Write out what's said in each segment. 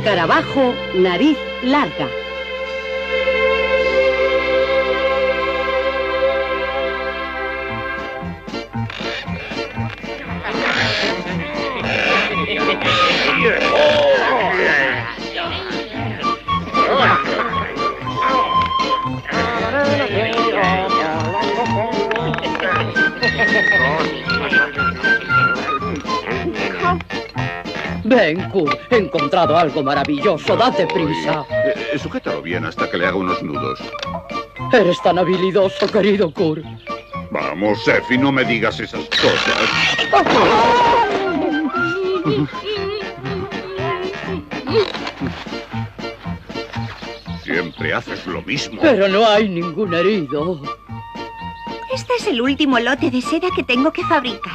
Escarabajo, nariz larga. Ven, Kurt, he encontrado algo maravilloso. Date prisa. Sujétalo bien hasta que le haga unos nudos. Eres tan habilidoso, querido Kurt. Vamos, Effie, no me digas esas cosas. Siempre haces lo mismo. Pero no hay ningún herido. Este es el último lote de seda que tengo que fabricar.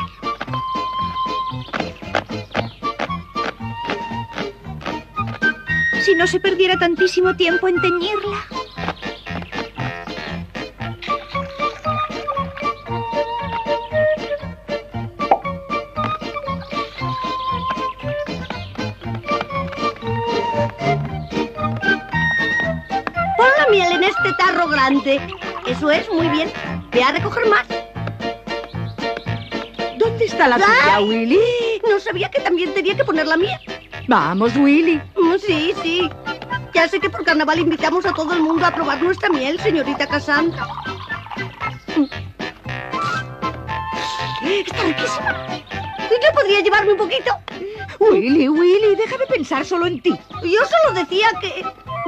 Si no se perdiera tantísimo tiempo en teñirla. Pon la miel en este tarro grande. Eso es, muy bien. Ve a recoger más. ¿Dónde está la tuya, Willy? No sabía que también tenía que poner la miel. Vamos, Willy. Sí, sí. Ya sé que por carnaval invitamos a todo el mundo a probar nuestra miel, señorita Cassandra. Está riquísima. ¿Yo podría llevarme un poquito? Willy, Willy, deja de pensar solo en ti. Yo solo decía que...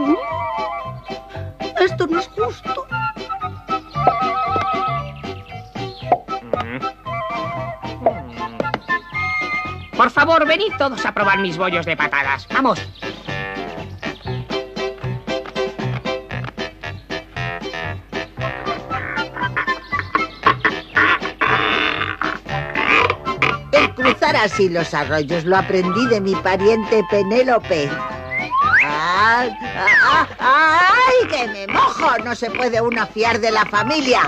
Esto no es justo. Por favor, venid todos a probar mis bollos de patadas. ¡Vamos! El cruzar así los arroyos lo aprendí de mi pariente Penélope. ¡Ay, que me mojo! No se puede uno fiar de la familia.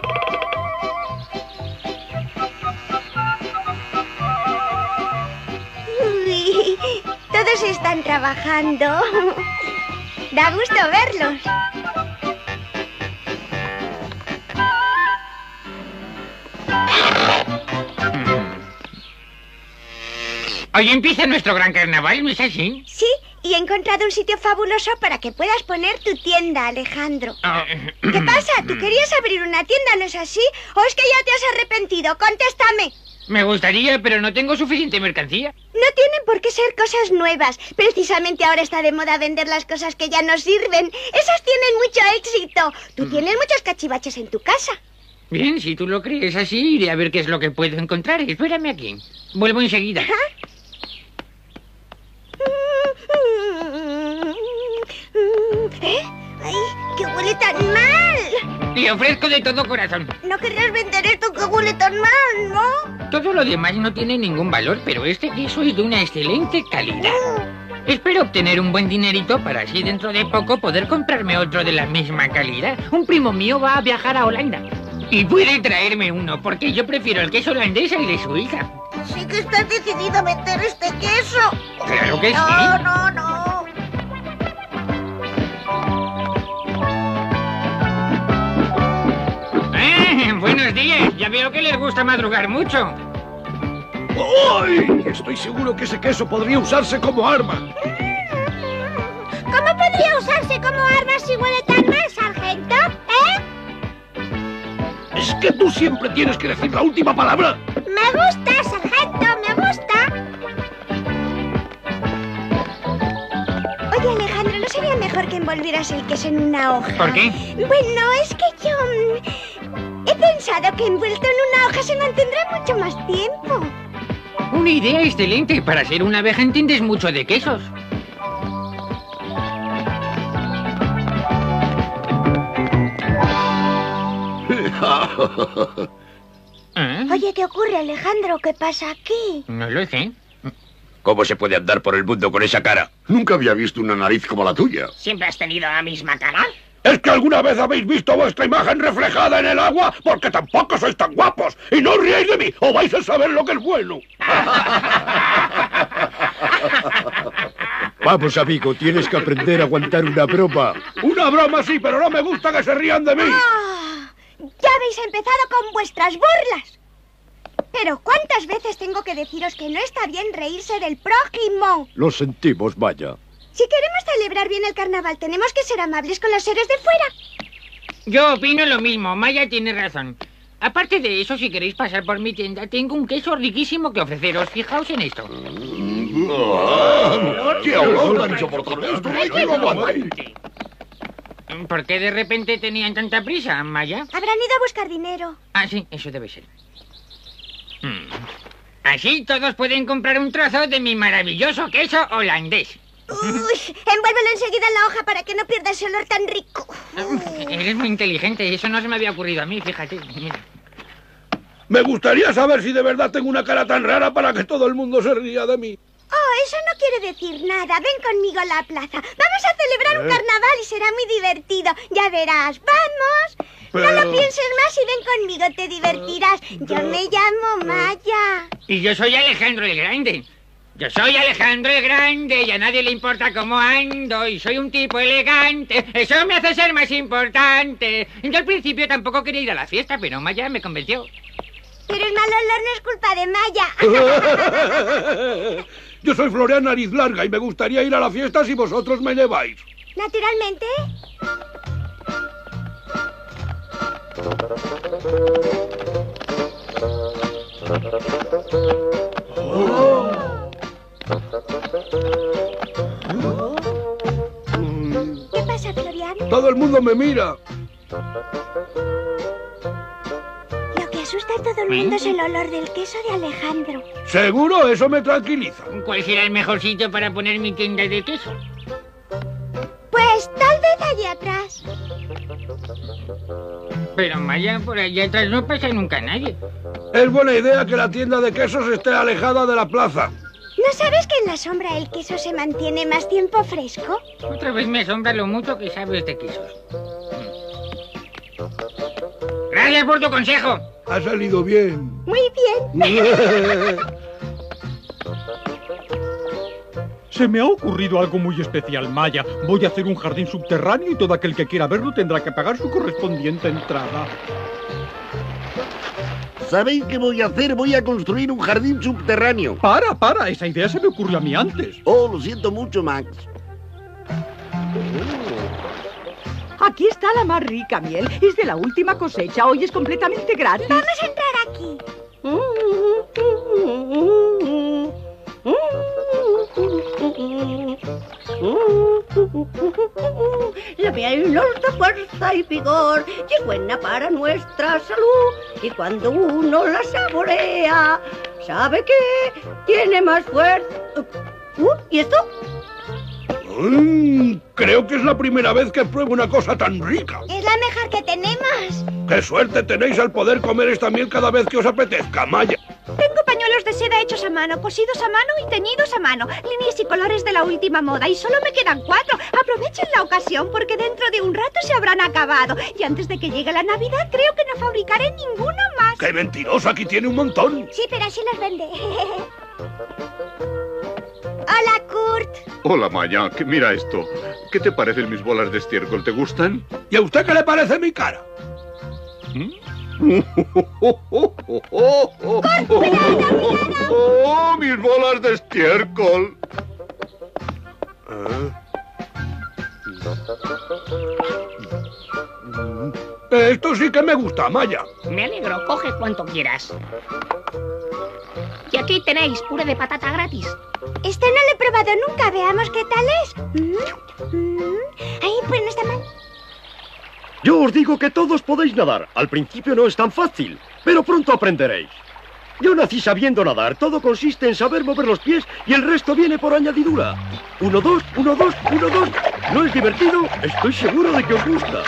Todos están trabajando. Da gusto verlos. Hoy empieza nuestro gran carnaval, ¿no es así? Sí, y he encontrado un sitio fabuloso para que puedas poner tu tienda, Alejandro. ¿Qué pasa? ¿Tú querías abrir una tienda, no es así? ¿O es que ya te has arrepentido? ¡Contéstame! Me gustaría, pero no tengo suficiente mercancía. No tienen por qué ser cosas nuevas. Precisamente ahora está de moda vender las cosas que ya no sirven. Esas tienen mucho éxito. Tú tienes muchos cachivaches en tu casa. Bien, si tú lo crees así, iré a ver qué es lo que puedo encontrar. Espérame aquí. Vuelvo enseguida. ¿Eh? ¡Ay, que huele tan mal! Te ofrezco de todo corazón. No querrías vender esto que huele tan mal, ¿no? Todo lo demás no tiene ningún valor, pero este queso es de una excelente calidad. Espero obtener un buen dinerito para así dentro de poco poder comprarme otro de la misma calidad. Un primo mío va a viajar a Holanda y puede traerme uno, porque yo prefiero el queso holandés al de su hija. Sí que estás decidido a vender este queso. Claro que sí. No. Buenos días. Ya veo que les gusta madrugar mucho. ¡Ay! Estoy seguro que ese queso podría usarse como arma. ¿Cómo podría usarse como arma si huele tan mal, sargento? ¿Es que tú siempre tienes que decir la última palabra? Me gusta, sargento, me gusta. Oye, Alejandro, ¿no sería mejor que envolvieras el queso en una hoja? ¿Por qué? Bueno, es que yo... he pensado que envuelto en una hoja se mantendrá mucho más tiempo. Una idea excelente. Para ser una abeja entiendes mucho de quesos. Oye, ¿qué ocurre, Alejandro? ¿Qué pasa aquí? No lo sé. ¿Cómo se puede andar por el mundo con esa cara? Nunca había visto una nariz como la tuya. ¿Siempre has tenido la misma cara? ¿Es que alguna vez habéis visto vuestra imagen reflejada en el agua? Porque tampoco sois tan guapos. Y no ríais de mí, o vais a saber lo que es bueno. Vamos, amigo, tienes que aprender a aguantar una broma. Una broma sí, pero no me gusta que se rían de mí. Ah, ya habéis empezado con vuestras burlas. Pero ¿cuántas veces tengo que deciros que no está bien reírse del prójimo? Lo sentimos, Maya. Si queremos celebrar bien el carnaval, tenemos que ser amables con los seres de fuera. Yo opino lo mismo, Maya tiene razón. Aparte de eso, si queréis pasar por mi tienda, tengo un queso riquísimo que ofreceros. Fijaos en esto. ¡Qué olor tan insoportable! ¡Esto no hay que lo aguante! ¿Por qué de repente tenían tanta prisa, Maya? Habrán ido a buscar dinero. Ah, sí, eso debe ser. Así todos pueden comprar un trozo de mi maravilloso queso holandés. Uy, envuélvelo enseguida en la hoja para que no pierda ese olor tan rico. Eres muy inteligente, eso no se me había ocurrido a mí, fíjate. Mira. Me gustaría saber si de verdad tengo una cara tan rara para que todo el mundo se ría de mí. Oh, eso no quiere decir nada. Ven conmigo a la plaza. Vamos a celebrar un carnaval y será muy divertido. Ya verás. ¡Vamos! No lo pienses más y ven conmigo, te divertirás. Yo me llamo Maya. Y yo soy Alejandro el Grande. Yo soy Alejandro el Grande y a nadie le importa cómo ando y soy un tipo elegante. Eso me hace ser más importante. Yo al principio tampoco quería ir a la fiesta, pero Maya me convenció. Pero el mal olor no es culpa de Maya. Yo soy Florian Nariz Larga y me gustaría ir a la fiesta si vosotros me lleváis. Naturalmente. ¿Qué pasa, Florian? Todo el mundo me mira. Lo que asusta a todo el mundo es el olor del queso de Alejandro. ¿Seguro? Eso me tranquiliza. ¿Cuál será el mejor sitio para poner mi tienda de queso? Pues tal vez allí atrás. Pero Maya, por allá atrás no pasa nunca nadie. Es buena idea que la tienda de quesos esté alejada de la plaza. ¿No sabes que en la sombra el queso se mantiene más tiempo fresco? Otra vez me asombra lo mucho que sabes de quesos. Gracias por tu consejo. Ha salido bien. Muy bien. Se me ha ocurrido algo muy especial, Maya. Voy a hacer un jardín subterráneo y todo aquel que quiera verlo tendrá que pagar su correspondiente entrada. ¿Sabéis qué voy a hacer? Voy a construir un jardín subterráneo. Para, esa idea se me ocurrió a mí antes. Oh, lo siento mucho, Max. Aquí está la más rica miel. Es de la última cosecha. Hoy es completamente gratis. Vamos a entrar aquí. La miel nos da fuerza y vigor y es buena para nuestra salud. Y cuando uno la saborea, sabe que tiene más fuerza. ¿Y esto? Creo que es la primera vez que pruebo una cosa tan rica. Es la mejor que tenemos. ¡Qué suerte tenéis al poder comer esta miel cada vez que os apetezca, Maya! Tengo pañuelos de seda hechos a mano, cosidos a mano y teñidos a mano. Líneas y colores de la última moda y solo me quedan 4. Aprovechen la ocasión porque dentro de un rato se habrán acabado. Y antes de que llegue la Navidad creo que no fabricaré ninguno más. ¡Qué mentirosa! Aquí tiene un montón. Sí, pero así los vende. Hola, Kurt. Hola, Maya. Mira esto. ¿Qué te parecen mis bolas de estiércol? ¿Te gustan? ¿Y a usted qué le parece mi cara? ¡Oh, mis bolas de estiércol! Esto sí que me gusta, Maya. Me alegro, coge cuanto quieras. Y aquí tenéis puré de patata gratis. Este no lo he probado nunca, veamos qué tal es. Ay, pues no está mal. Yo os digo que todos podéis nadar. Al principio no es tan fácil, pero pronto aprenderéis. Yo nací sabiendo nadar. Todo consiste en saber mover los pies y el resto viene por añadidura. 1, 2, 1, 2, 1, 2. ¿No es divertido? Estoy seguro de que os gusta.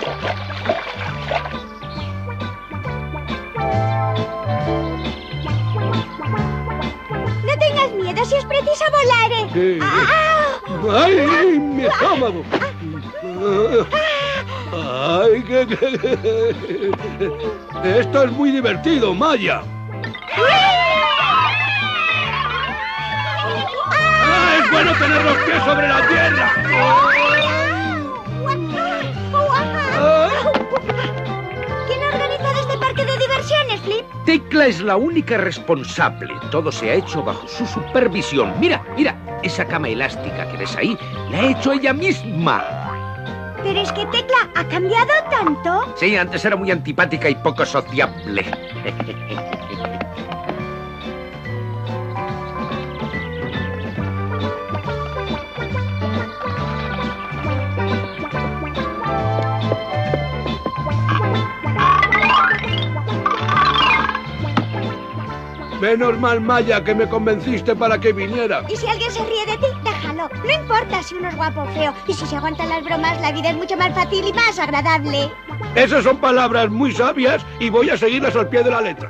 No tengas miedo, si es preciso volar. ¿Qué? ¡Ay, mi estómago! ¡Ay, Esto es muy divertido, Maya. ¡Ah, es bueno tener los pies sobre la tierra! ¿Quién ha organizado este parque de diversiones, Flip? Tecla es la única responsable. Todo se ha hecho bajo su supervisión. Mira, mira, esa cama elástica que ves ahí, la ha hecho ella misma. Pero es que Tecla ha cambiado tanto. Sí, antes era muy antipática y poco sociable. Menos mal, Maya, que me convenciste para que viniera. Y si alguien se ríe de ti, déjalo. No importa si uno es guapo o feo. Y si se aguantan las bromas, la vida es mucho más fácil y más agradable. Esas son palabras muy sabias y voy a seguirlas al pie de la letra.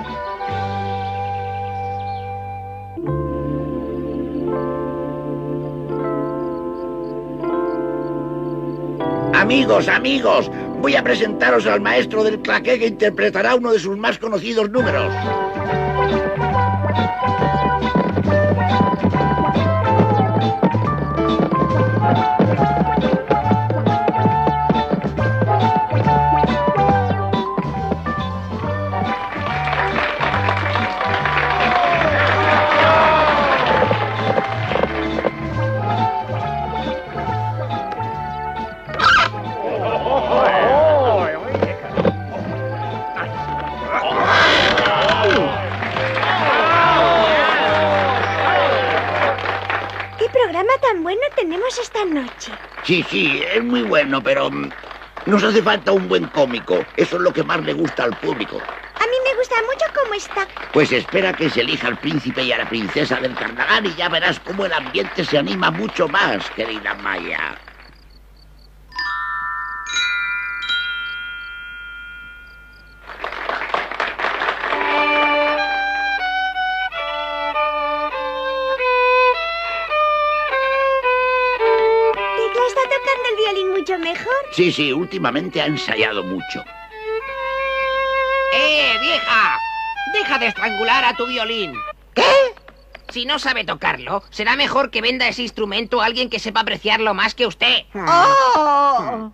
Amigos, amigos, voy a presentaros al maestro del claqué que interpretará uno de sus más conocidos números. Esta noche. Sí, es muy bueno, pero nos hace falta un buen cómico. Eso es lo que más le gusta al público. A mí me gusta mucho cómo está. Pues espera que se elija al príncipe y a la princesa del carnaval y ya verás cómo el ambiente se anima mucho más, querida Maya. Mucho mejor. Sí, últimamente ha ensayado mucho. ¡Vieja! Deja de estrangular a tu violín. ¿Qué? Si no sabe tocarlo, será mejor que venda ese instrumento a alguien que sepa apreciarlo más que usted. ¡Oh!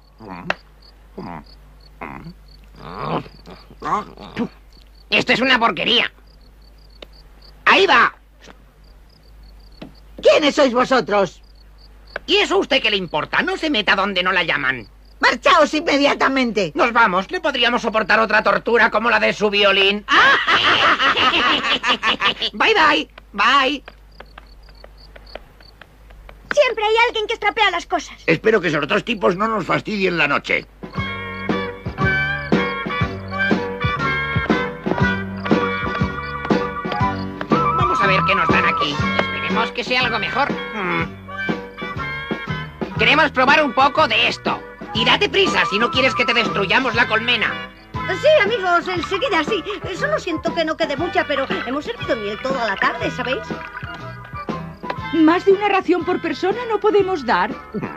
Esto es una porquería. ¡Ahí va! ¿Quiénes sois vosotros? ¿Y eso a usted qué le importa? No se meta donde no la llaman. ¡Marchaos inmediatamente! Nos vamos. ¿Le podríamos soportar otra tortura como la de su violín? Bye. Siempre hay alguien que estropea las cosas. Espero que esos otros tipos no nos fastidien la noche. Vamos a ver qué nos dan aquí. Esperemos que sea algo mejor. Queremos probar un poco de esto. Y date prisa si no quieres que te destruyamos la colmena. Sí, amigos, enseguida sí. Solo siento que no quede mucha, pero hemos servido miel toda la tarde, ¿sabéis? Más de una ración por persona no podemos dar.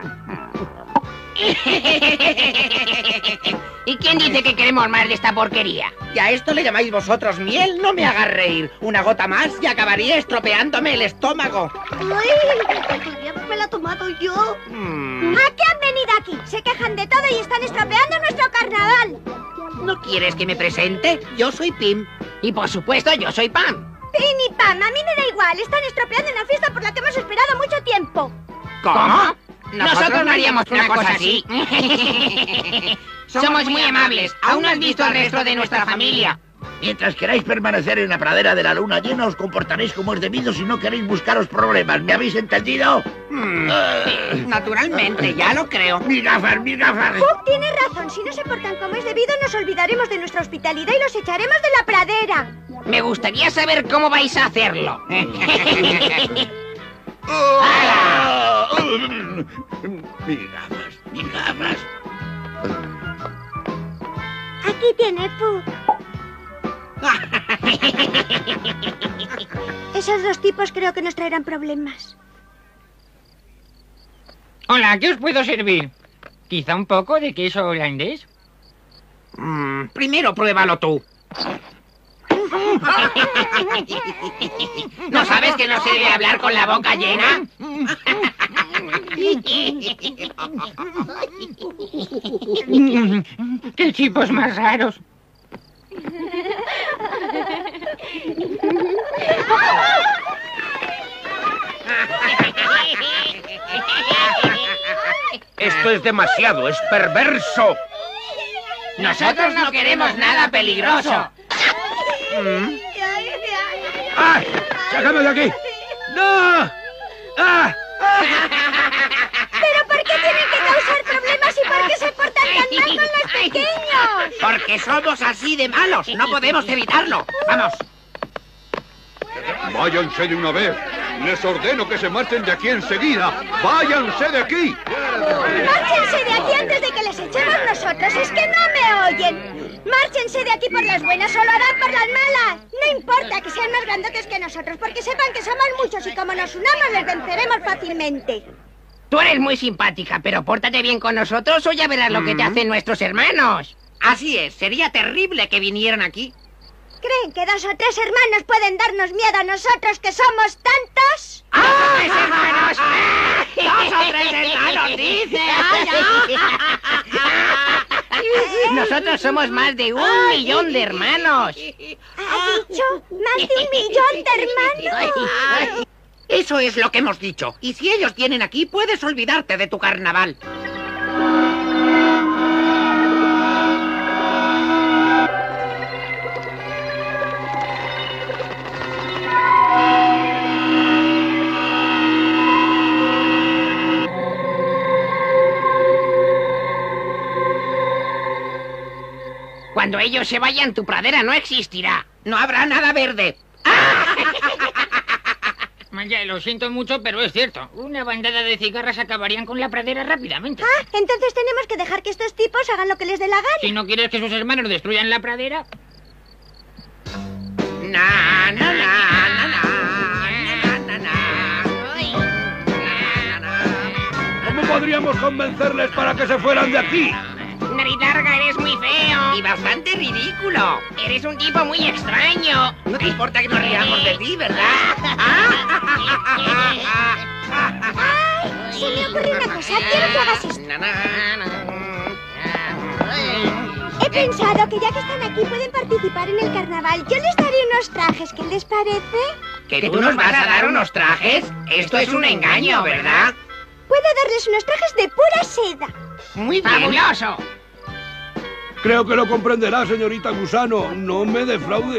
¿Y quién dice que queremos más de esta porquería? ¿Y a esto le llamáis vosotros miel? No me hagas reír. Una gota más y acabaría estropeándome el estómago. ¡Ay! Podría haberme la tomado yo. ¿A qué han venido aquí? Se quejan de todo y están estropeando nuestro carnaval. ¿No quieres que me presente? Yo soy Pim. Y por supuesto, yo soy Pam. Pim y Pam, a mí me da igual. Están estropeando una fiesta por la que hemos esperado mucho tiempo. ¿Cómo? Nosotros no haríamos una cosa así. Somos muy amables. Aún no has visto al resto de nuestra familia. Mientras queráis permanecer en la pradera de la luna llena, os comportaréis como es debido si no queréis buscaros problemas. ¿Me habéis entendido? Naturalmente, ya lo creo. ¡Mis gafas! Hook tiene razón. Si no se portan como es debido, nos olvidaremos de nuestra hospitalidad y los echaremos de la pradera. Me gustaría saber cómo vais a hacerlo. Mis gafas. Aquí tiene, Pooh. Esos dos tipos creo que nos traerán problemas. Hola, ¿qué os puedo servir? ¿Quizá un poco de queso holandés? Primero pruébalo tú. ¿No sabes que no se debe hablar con la boca llena? ¡Qué chicos más raros! Esto es demasiado, es perverso. Nosotros no queremos nada peligroso. ¡Ah! ¡Sácame de aquí! ¡No! ¡Ah! ¿Pero por qué tienen que causar problemas y por qué se portan tan mal con los pequeños? Porque somos así de malos. No podemos evitarlo. Vamos. Váyanse de una vez. Les ordeno que se marchen de aquí enseguida. ¡Váyanse de aquí! ¡Márchense de aquí antes de que les echemos nosotros! ¡Es que no me oyen! ¡Márchense de aquí por las buenas, solo harán por las malas! No importa que sean más grandotes que nosotros, porque sepan que somos muchos y como nos unamos les venceremos fácilmente. Tú eres muy simpática, pero pórtate bien con nosotros o ya verás lo que te hacen nuestros hermanos. Así es. Sería terrible que vinieran aquí. ¿Creen que 2 o 3 hermanos pueden darnos miedo a nosotros que somos tantos? ¡Ah! ¡2 hermanos! 2 o 3 hermanos, dice. Nosotros somos más de 1 millón de hermanos. ¿Has dicho más de 1 millón de hermanos? Eso es lo que hemos dicho. Y si ellos vienen aquí, puedes olvidarte de tu carnaval. Cuando ellos se vayan, tu pradera no existirá. No habrá nada verde. Ya, lo siento mucho, pero es cierto. Una bandada de cigarras acabarían con la pradera rápidamente. Ah, entonces tenemos que dejar que estos tipos hagan lo que les dé la gana. Si no quieres que sus hermanos destruyan la pradera... Na, na, na, na, na. ¿Cómo podríamos convencerles para que se fueran de aquí? Nariz larga, eres muy feo. Y bastante ridículo. Eres un tipo muy extraño. No te importa que nos riamos de ti, ¿verdad? ¡Ay! Se me ocurre una cosa. Quiero que hagas esto. He pensado que ya que están aquí pueden participar en el carnaval. Yo les daré unos trajes. ¿Qué les parece? ¿Que tú nos vas a dar unos trajes? Esto es un engaño, ¿verdad? Puedo darles unos trajes de pura seda. Muy bien. ¡Fabuloso! Creo que lo comprenderá, señorita Gusano. No me defraude.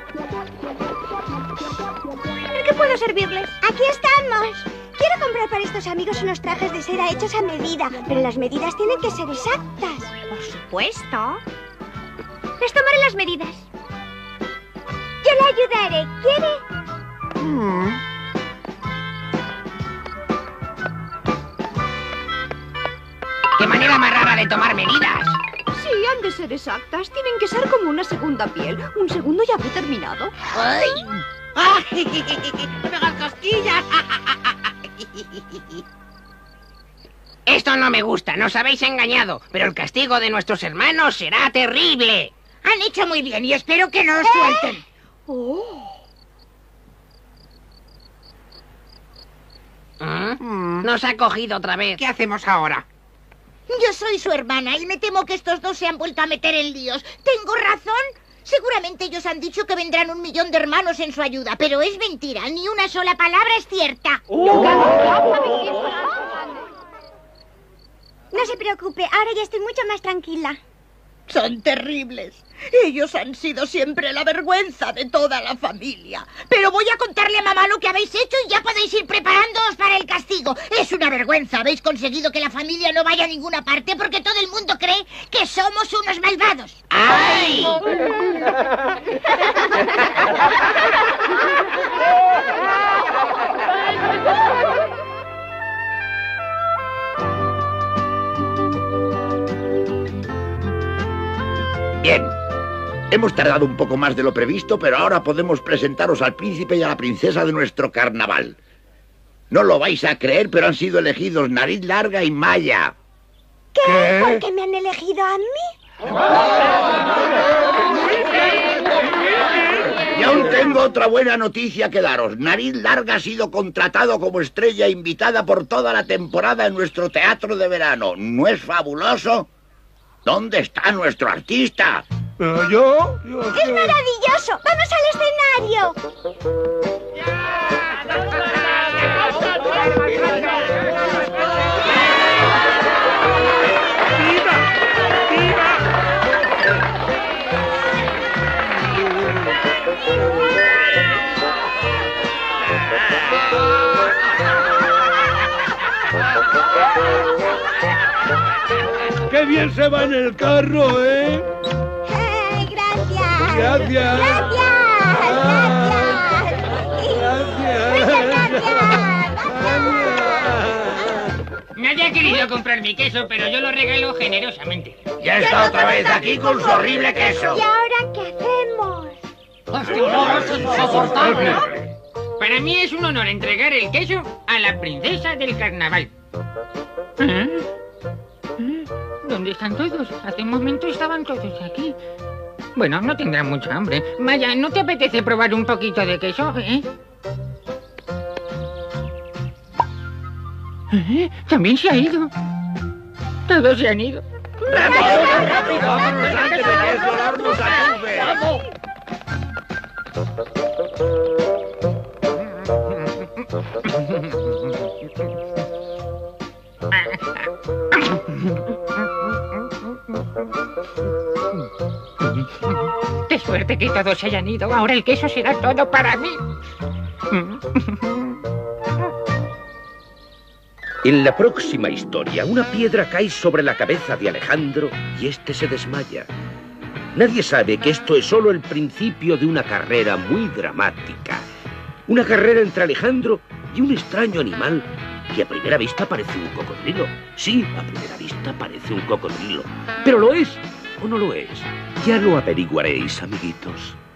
¿En qué puedo servirles? Aquí estamos. Quiero comprar para estos amigos unos trajes de seda hechos a medida, pero las medidas tienen que ser exactas. Por supuesto. Les tomaré las medidas. Yo le ayudaré. ¿Quiere? ¡Qué manera más rara de tomar medidas! Sí, han de ser exactas. Tienen que ser como una segunda piel. Un segundo y habré terminado. ¡Ay! ¡Ay! ¡No me hagas cosquillas! Esto no me gusta, nos habéis engañado, pero el castigo de nuestros hermanos será terrible. Han hecho muy bien y espero que no os suelten. Nos ha cogido otra vez. ¿Qué hacemos ahora? Yo soy su hermana y me temo que estos dos se han vuelto a meter en líos. ¿Tengo razón? Seguramente ellos han dicho que vendrán 1 millón de hermanos en su ayuda, pero es mentira, ni una sola palabra es cierta. No se preocupe, ahora ya estoy mucho más tranquila. Son terribles. Ellos han sido siempre la vergüenza de toda la familia. Pero voy a contarle a mamá lo que habéis hecho y ya podéis ir preparándoos para el castigo. Es una vergüenza. Habéis conseguido que la familia no vaya a ninguna parte porque todo el mundo cree que somos unos malvados. ¡Ay! Bien. Hemos tardado un poco más de lo previsto, pero ahora podemos presentaros al príncipe y a la princesa de nuestro carnaval. No lo vais a creer, pero han sido elegidos Nariz Larga y Maya. ¿Qué? ¿Por qué me han elegido a mí? Yo aún tengo otra buena noticia que daros. Nariz Larga ha sido contratado como estrella invitada por toda la temporada en nuestro teatro de verano. ¿No es fabuloso? ¿Dónde está nuestro artista? ¿Yo? ¡Es maravilloso! ¡Vamos al escenario! ¡Qué bien se va en el carro, eh! Gracias. Gracias. Nadie ha querido comprar mi queso, pero yo lo regalo generosamente. Ya está otra vez aquí con su horrible queso. ¿Y ahora qué hacemos? Es insoportable. Para mí es un honor entregar el queso a la princesa del carnaval. ¿Dónde están todos? Hace un momento estaban todos aquí. Bueno, no tendrán mucha hambre. Maya, ¿no te apetece probar un poquito de queso, También se ha ido. Todos se han ido. ¡Rápido! ¡Vámonos antes de que el dolor nos aturbe! ¡Vamos! ¡Qué suerte que todos se hayan ido! Ahora el queso será todo para mí. En la próxima historia, una piedra cae sobre la cabeza de Alejandro y este se desmaya. Nadie sabe que esto es solo el principio de una carrera muy dramática. Una carrera entre Alejandro y un extraño animal que a primera vista parece un cocodrilo. Sí, a primera vista parece un cocodrilo. ¿Pero lo es o no lo es? Ya lo averiguaréis, amiguitos.